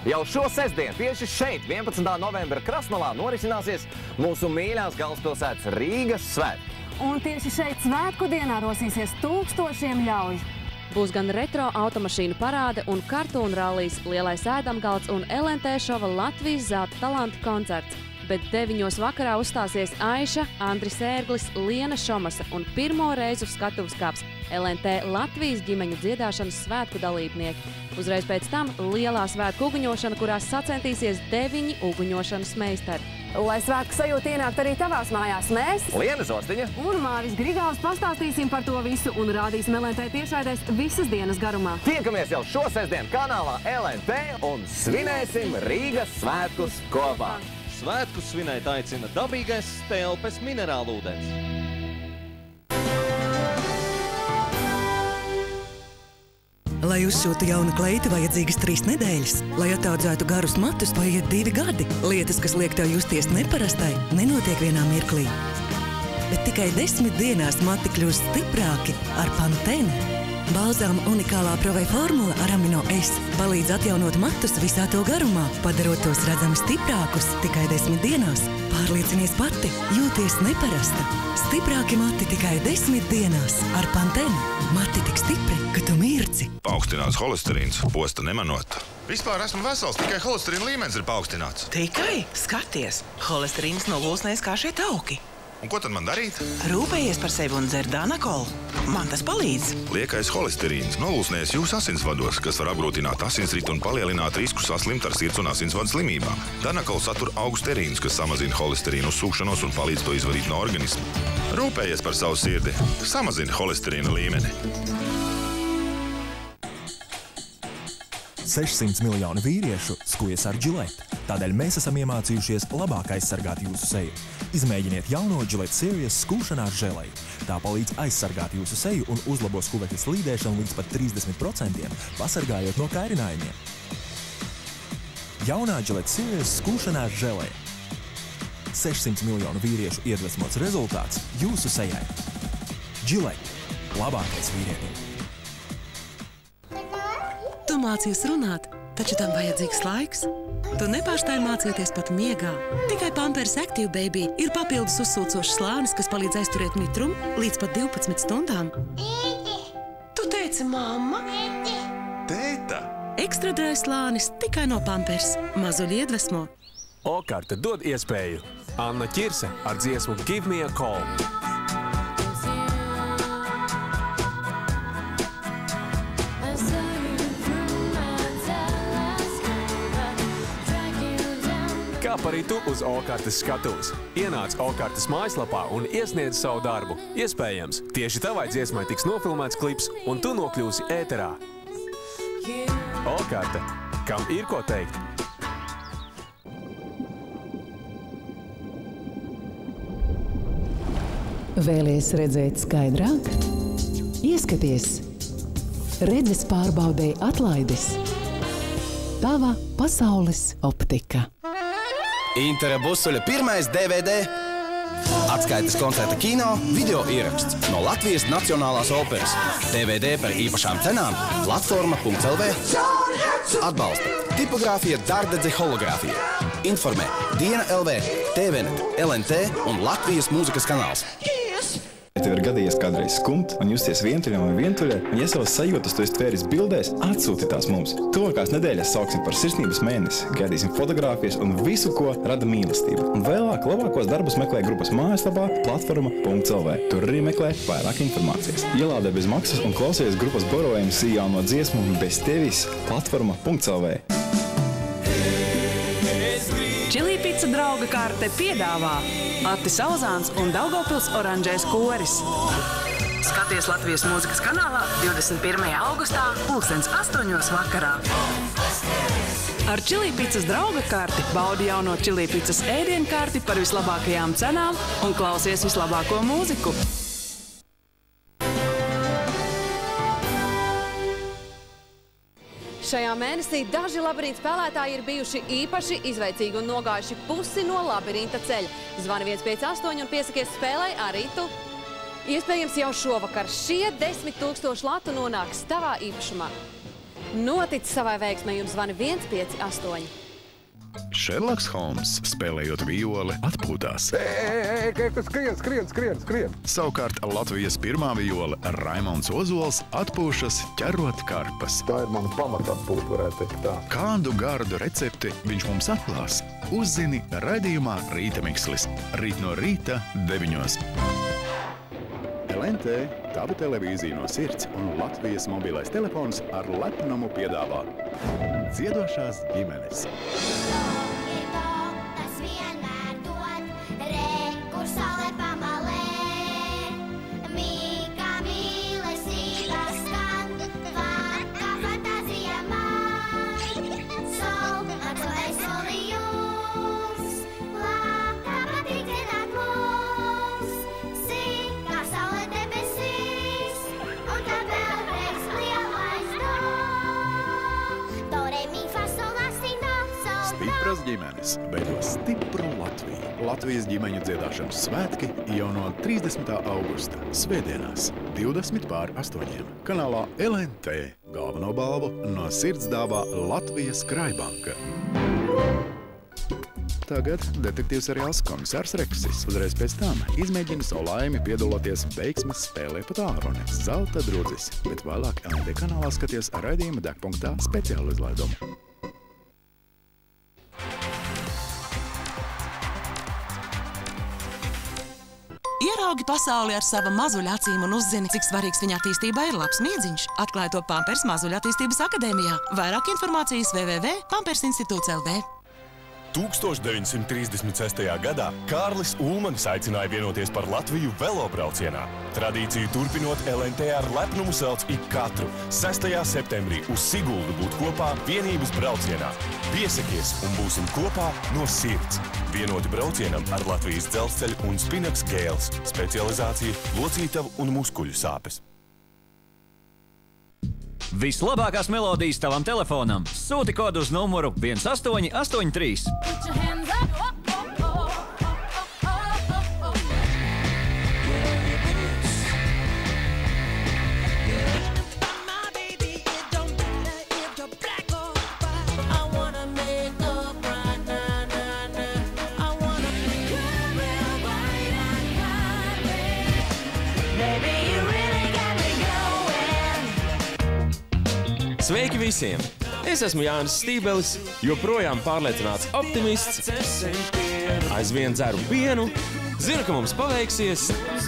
Jau šo sestdienu tieši šeit, 11. novembra Krasnolā, norisināsies mūsu mīļās galvaspilsētas Rīgas svētki. Un tieši šeit svētku dienā rosīsies tūkstošiem ļaužu. Būs gan retro automašīnu parāde un kartūnu rallijas, lielais ēdamgalds un LNT šova Latvijas zelta talantu koncerts. Bet 9 vakarā uzstāsies Aiša, Andris Ērglis, Liena Šomasa un pirmo reizi uz skatuves kāps LNT Latvijas ģimeņu dziedāšanas svētku dalībnieki. Uzreiz pēc tam lielā svētku uguņošana, kurās sacentīsies 9 uguņošanas meistari. Lai svētku sajūta ienākt arī tavās mājās, mēs, Liena Zostiņa un Māris Grigāls, pastāstīsim par to visu un rādīsim LNT tiešraidēs visas dienas garumā. Tiekamies jau šo sestdienu kanālā LNT un svinēsim Rīgas svētkus kopā. Svētkus svinēt aicina dabīgais Stelpes minerālūdens. Lai uzsūtu jaunu kleitu, vajadzīgas 3 nedēļas. Lai ataudzētu garus matus, paiet 2 gadi. Lietas, kas liek tev justies neparastai, nenotiek vienā mirklī. Bet tikai 10 dienās mati kļūst stiprāki ar Pantene. Balzāma unikālā Provei formula ar amino S palīdz atjaunot matus visā to garumā, padarot tos redzami stiprākus tikai 10 dienās. Pārliecinies pati, jūties neparasta. Stiprāki mati tikai 10 dienās ar Pantene. Mati tik stipri, ka tu mirci. Paaugstināts holesterīns, posta nemanot. Vispār esmu vesels, tikai holesterīna līmenis ir paaugstināts. Tikai? Skaties, holesterīns nolūsnēs kā šie tauki. Un ko tad man darīt? Rūpējies par sevi un dzer Danakolu. Man tas palīdz. Liekais holesterīns nolūsnēs jūsu asinsvados, kas var apgrūtināt asinsritu un palielināt risku saslimt ar sirds un asinsvadu slimībām. Danakol satur augusterīnus, kas samazina holesterīnu uzsūkšanos un palīdz to izvarīt no organisma. Rūpējies par savu sirdi. Samazina holesterīna līmeni. 600 miljoni vīriešu skujas ar Gillette. Tādēļ mēs esam iemācījušies labāk aizsargāt jūsu seju. Izmēģiniet jauno Gillette Serious skūšanās želeju. Tā palīdz aizsargāt jūsu seju un uzlabo skuvekļa slīdēšanu līdz pat 30%, pasargājot no kairinājumiem. Jaunā Gillette Serious skūšanās želeja. 600 miljonu vīriešu iedvesmots rezultāts jūsu sejai. Gillette. Labākais vīrietim. Tu mācies runāt, taču tam vajadzīgs laiks. Tu nepārstāji mācīties pat miegā. Tikai Pampers Active Baby ir papildus uzsūcošs slānis, kas palīdz aizturēt mitrumu līdz pat 12 stundām. Tu teici, mamma? Tēta! Ekstra dry slānis tikai no Pampers. Mazuļi iedvesmo. O-karte dod iespēju. Anna Ķirse ar dziesmu Give Me a Call. Kāp arī tu uz O-kartes skatuves. Ienāc O-kartes mājaslapā un iesniedz savu darbu. Iespējams, tieši tavai dziesmai tiks nofilmēts klips un tu nokļūsi ēterā. O-karte. Kam ir ko teikt? Vēlies redzēt skaidrāk? Ieskaties! Redzes pārbaudē atlaides. Tava pasaules optika. Intera Busuļa pirmais DVD. Atskaites koncerta kino, video ieraksts no Latvijas Nacionālās operas. DVD par īpašām cenām platforma.lv. Atbalsta tipogrāfija Dārdedze hologrāfija. Informē Diena LV, TVNet, LNT un Latvijas mūzikas kanāls. Tev ir gadījies kādreiz skumt un justies vientuļam vai vientuļai, un ja savas sajūtas tu esi tvēris bildēs, atsūti tās mums. Tuvākās nedēļas sauksim par sirsnības mēnesi, gaidīsim fotogrāfijas un visu, ko rada mīlestība. Un vēlāk labākos darbus meklē grupas mājaslapā platforma.lv. Tur arī meklē vairāk informācijas. Ielādē bez maksas un klausies grupas Borojums jauno dziesmu Bez tevis platforma.lv. Čili Pizza drauga karte piedāvā Attis Alzāns un Daugavpils oranžais koris. Skaties Latvijas mūzikas kanālā 21. augustā 2008. vakarā. Ar Čili Pizzas drauga karti baudi jauno Čili Pizzas ēdienu karti par vislabākajām cenām un klausies vislabāko mūziku. Šajā mēnesī daži labirinta spēlētāji ir bijuši īpaši izveicīgi un nogājuši pusi no labirinta ceļa. Zvani 158 un piesakies spēlei arī tu. Iespējams jau šovakar šie 10 000 latu nonāks tavā īpašumā. Notic savai veiksmei un zvani 158. Šerloks Holms, spēlējot violi, atpūtās. Skrien! Savukārt Latvijas pirmā viola Raimonds Ozols atpūšas ķerot karpas. Tā ir mana pamatatpūta, varētu teikt tā. Kādu gardu recepti viņš mums atklās? Uzzini raidījumā Rīta Mikslis. Rīt no rīta 9. LNT, tava televīzija no sirds un Latvijas mobilais telefons ar lepnumu piedāvā Dziedošās ģimenes. Stipras ģimenes veido stipru Latviju. Latvijas ģimeņu dziedāšanas svētki jau no 30. augusta svētdienās 20:8. Kanālā LNT galveno balvu no sirds dāvā Latvijas Krājbanka. Tagad detektīvs seriāls Komisārs Reksis. Uzreiz pēc tam izmēģina savu laimi piedaloties veiksmes spēlē pa tālruni Zelta drudzis, bet vēlāk LNT kanālā skaties raidījuma Degpunktā speciālu izlaidumu. Ieraugi pasauli ar sava mazuļa acīm un uzzini, cik svarīgs viņa attīstībā ir labs miedziņš. Atklāj to Pampers Mazuļa attīstības akadēmijā. Vairāk informācijas www.pampersinstitūts.lv. 1936. gadā Kārlis Ulmanis aicināja vienoties par Latviju velobraucienā. Tradīciju turpinot, LNT ar lepnumu sauc ik katru 6. septembrī uz Siguldu būt kopā vienības braucienā. Piesakies un būsim kopā no sirds. Vienoti braucienam ar Latvijas dzelzceļu un Spinaks gēls. Specializācija locītavu un muskuļu sāpes. Vislabākās melodijas tavam telefonam. Sūti kodu uz numuru 1883. Sveiki visiem! Es esmu Jānis Stībelis, joprojām pārliecināts optimists. Aizvien dzeru pienu, zinu, ka mums paveiksies,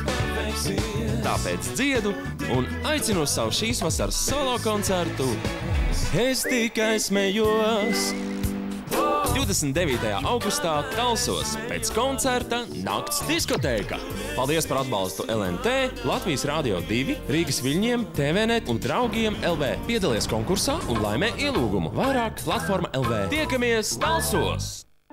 tāpēc dziedu un aicinu uz savu šīs vasaras solo koncertu. Es tikai smējos. 29. augustā Talsos pēc koncerta nakts diskotēka. Paldies par atbalstu LNT, Latvijas Rādio 2, Rīgas Viļņiem, TVNet un draugiem LV. Piedalies konkursā un laimē ielūgumu. Vairāk platforma LV. Tiekamies Talsos!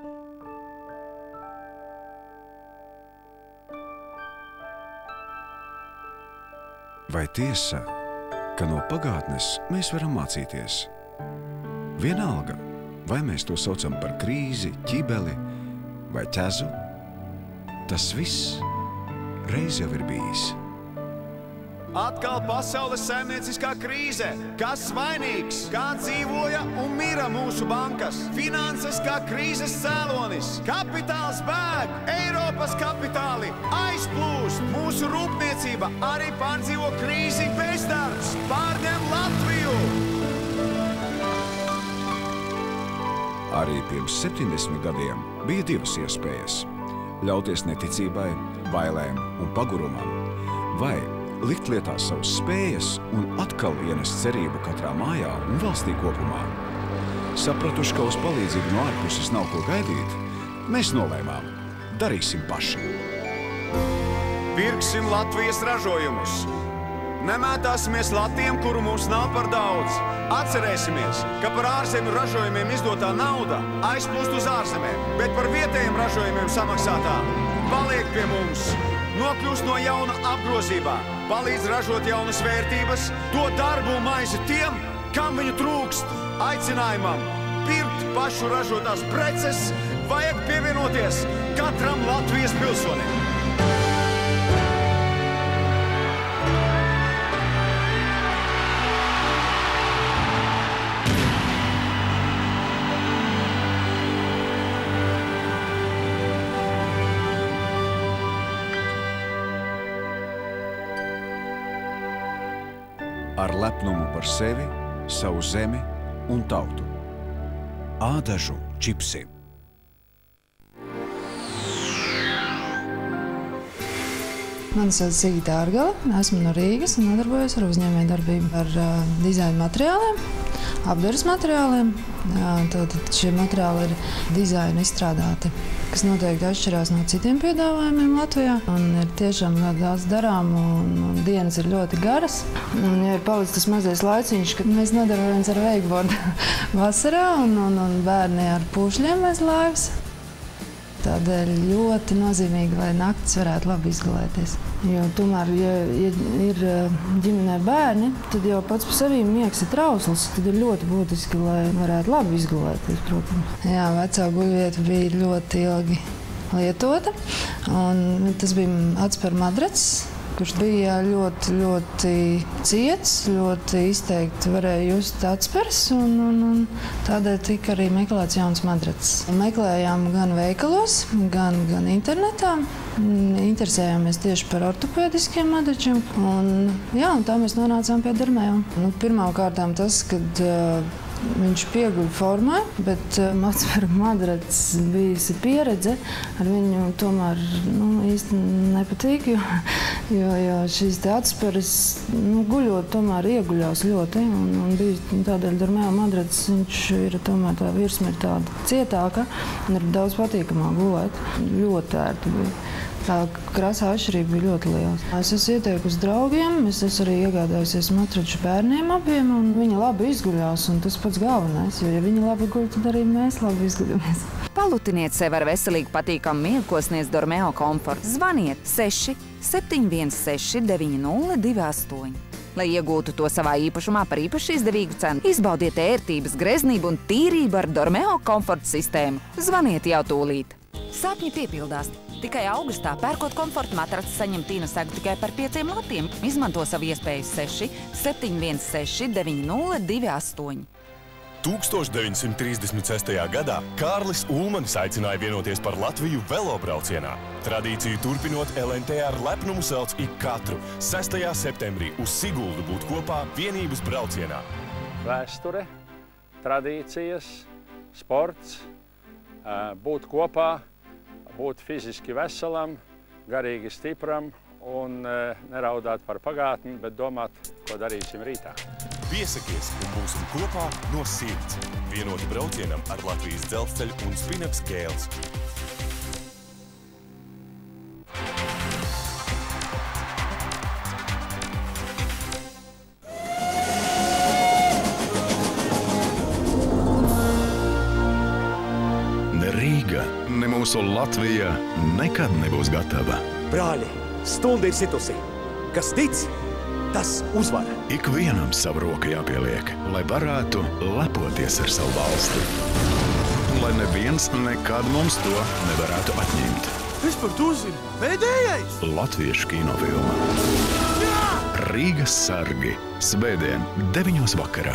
Vai tiesa, ka no pagātnes mēs varam mācīties? Vienalga, vai mēs to saucam par krīzi, ķibeli vai ķezu, tas viss reiz jau ir bijis. Atkal pasaules saimnieciskā krīze. Kas vainīgs? Kā dzīvoja un mira mūsu bankas? Finanses kā krīzes cēlonis. Kapitāls bēg, Eiropas kapitāli aizplūst. Mūsu rūpniecība arī pārdzīvo krīzi. Bezdarbs pārņem Latviju. Arī pirms 70 gadiem bija divas iespējas – ļauties neticībai, bailēm un pagurumam, vai likt lietā savas spējas un atkal ienest cerību katrā mājā un valstī kopumā. Sapratuši, ka uz palīdzību no ārpuses nav ko gaidīt, mēs nolēmām – darīsim paši. Pirksim Latvijas ražojumus. Nemētāsimies latiem, kuru mums nav par daudz. Atcerēsimies, ka par ārzemju ražojumiem izdotā nauda aizplūst uz ārzemēm, bet par vietējiem ražojumiem samaksātā paliek pie mums. Nokļūst no jauna apgrozībā, palīdz ražot jaunas vērtības, dod darbu un maizi tiem, kam viņu trūkst. Aicinājumam pirkt pašu ražotās preces vajag pievienoties katram Latvijas pilsonim. ar lepnumu par sevi, savu zemi un tautu. Ādažu čipsi. Mani sauc Sigita Ārgale, esmu no Rīgas un nodarbojos ar uzņēmējdarbību, ar dizaina materiāliem, apdares materiāliem. Tātad šie materiāli ir dizaina izstrādāti, kas noteikti atšķirās no citiem piedāvājumiem Latvijā. Un ir tiešām ļoti daudz darām un dienas ir ļoti garas. Un ja ir palicis tas mazais laiciņš, kad mēs nodarbojamies ar wakeboardu vasarā un bērni ar pūšļiem mēs laivas. Tādēļ ļoti nozīmīgi, lai naktis varētu labi izgulēties. Jo tomēr, ja ir ģimenē bērni, tad jau pats par sevi miegs ir trausls. Tad ir ļoti būtiski, lai varētu labi izgulēties, protams. Jā, vecā guļvieta bija ļoti ilgi lietota. Un tas bija atspēr madracis, kurš bija ļoti, ļoti ciets, ļoti izteikti varēja just atspers, un tādēļ tika arī meklēts jauns madracis. Meklējām gan veikalos, gan internetā. Interesējāmies tieši par ortopēdiskiem madračiem, un tā mēs nonācām pie Dermeo. Pirmām kārtām tas, kad viņš pieguļ formai, bet atspēr madracis bijusi pieredze ar viņu tomēr īsti nepatīk, jo šīs atspēres guļot tomēr ieguļās ļoti, un bija tādēļ Dermeo madracis, viņš ir tomēr tā virsma ir tāda cietāka un ir daudz patīkamāk gulēt. Ļoti ērti bija. Tā krāsā atšķirība bija ļoti liela. Es esmu ieteikusi draugiem, es esmu arī iegādājusies matraču bērniem abiem, un viņi labi izguļās, un tas pats galvenais, jo ja viņi labi guļ, tad arī mēs labi izguļamies. Palutiniet sev ar veselīgi patīkamu miegu, ko sniedz Dermeo Komfort. Zvaniet 6 716 9028. Lai iegūtu to savā īpašumā par īpaši izdevīgu cenu, izbaudiet ērtības, greznību un tīrību ar Dermeo Komfort sistēmu. Zvaniet jau tūlīt. Sapņi piepildās. Tikai augustā, pērkot komforta matraci, saņem tīna segu tikai par 5 latiem. Izmanto savu iespēju 6 716 9028. 1936. gadā Kārlis Ulmanis aicināja vienoties par Latviju velobraucienā. Tradīciju turpinot, LNT ar lepnumu sauc ik katru 6. septembrī uz Siguldu būt kopā vienības braucienā. Vēsture, tradīcijas, sports, būt kopā, būt fiziski veselam, garīgi stipram un neraudāt par pagātni, bet domāt, ko darīsim rītā. Piesakies un būsim kopā no sirds. Vienoti braucienam ar Latvijas dzelzceļu un Spinaks gēles. Rīga, ne mūsu Latvija nekad nebūs gatava. Brāļi, stunda ir situsi. Kas tic, tas uzvar. Ikvienam savu roku jāpieliek, lai varētu lepoties ar savu valsti. Un lai neviens nekad mums to nevarētu atņemt. Es par to zinu. Pēdējais! Latviešu kinofilma. Jā! Rīgas sargi. Svētdien 9 vakarā.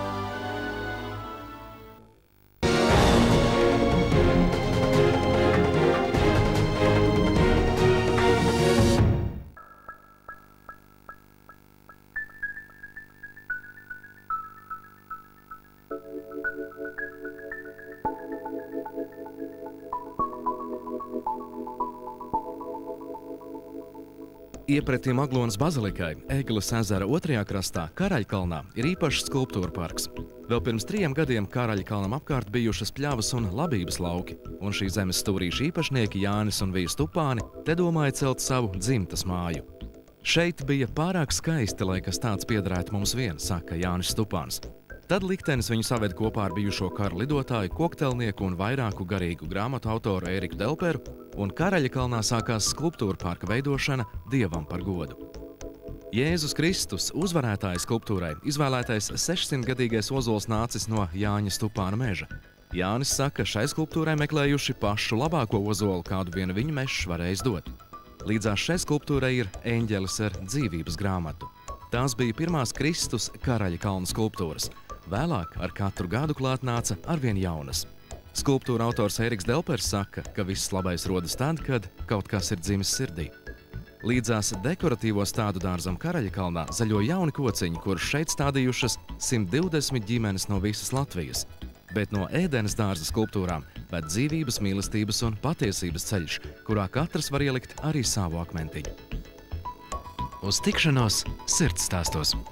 Iepretim Aglonas bazilikai, Ēgeles ezera otrajā krastā, Karaļkalnā, ir īpašs skulptūra parks. Vēl pirms 3 gadiem Karaļkalnam apkārt bijušas pļavas un labības lauki, un šī zemes stūrīša īpašnieki Jānis un Vija Stupāni te domāja celt savu dzimtas māju. Šeit bija pārāk skaisti, lai kas tāds piederētu mums vien, saka Jānis Stupāns. Tad liktenis viņu saved kopā ar bijušo kara lidotāju, koktelnieku un vairāku garīgu grāmatu autoru Ēriku Delperu, un Karaļkalnā sākās skulptūra parka veidošana Dievam par godu. Jēzus Kristus, uzvarētāja skulptūrai, izvēlētais 600-gadīgais ozols nācis no Jāņa Stupāna meža. Jānis saka, šai skulptūrai meklējuši pašu labāko ozolu, kādu vien viņa mežs varējis dot. Līdzās šai skulptūrai ir eņģelis ar dzīvības grāmatu. Tās bija pirmās Kristus Karaļkalna skulptūras. Vēlāk ar katru gadu klāt nāca arvien jaunas. Skulptūra autors Ēriks Delpers saka, ka viss labais rodas tad, kad kaut kas ir dzimis sirdī. Līdzās dekoratīvo stādu dārzam Karaļkalnā zaļo jauni kociņi, kurus šeit stādījušas 120 ģimenes no visas Latvijas. Bet no ēdenes dārza skulptūrām ved dzīvības, mīlestības un patiesības ceļš, kurā katrs var ielikt arī savu akmentiņu. Uz tikšanos sirds stāstos!